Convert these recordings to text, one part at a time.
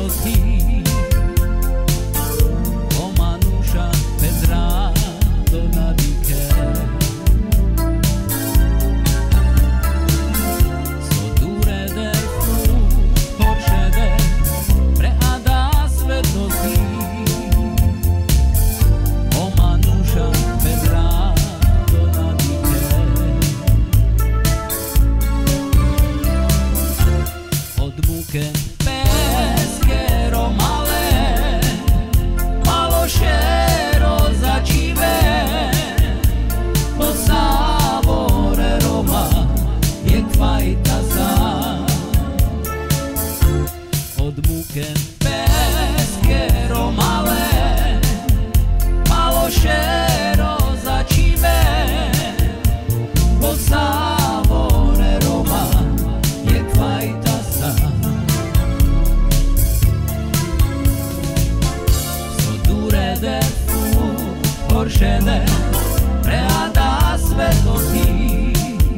svetlo ti, o Manuša Pedra do nadike. So dure der fu horšede, preada svetlo ti, o Manuša Pedra do nadike. Od muke peskero male, malo šero začive, po savore Roma je kvajta za. Od muke peskero male, malo šero začive, po savore Roma je kvajta za. Der fu horšede, preada svetlo ti,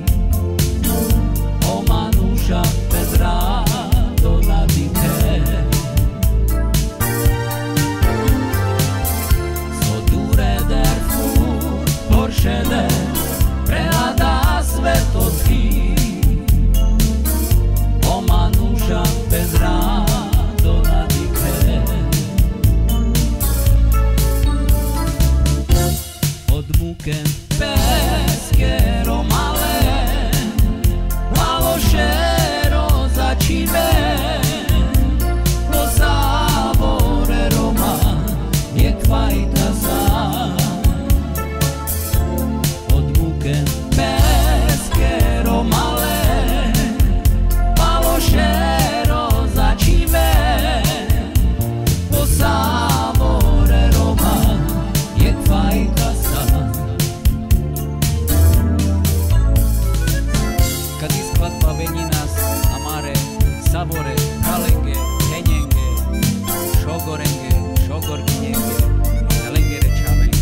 o Manuša Pedra do nadike. So dure der fu horšede, preada svetlo ti, o Manuša Pedra do nadike. Od muke peskero male, malo šero začive, po savore Roma je kvajta za. Od muke peskero male, malo šero začive, po savore Roma je kvajta za. Kad iskvatva venjinas amare, savore, kalenge, henjenge, šogorenge, šogorkinjenge, kalengere čavenge.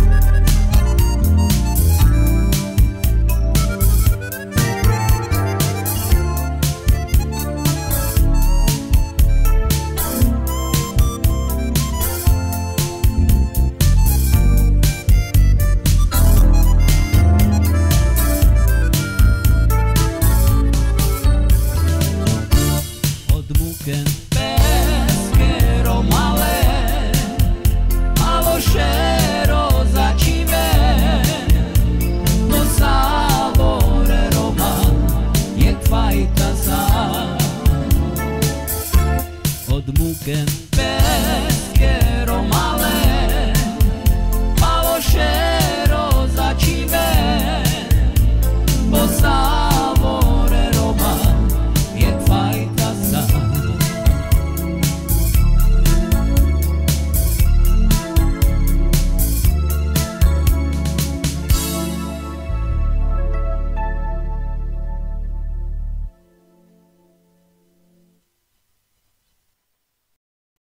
Peskero male, malo šero začive, po savore Roma je kvajta za. Od muke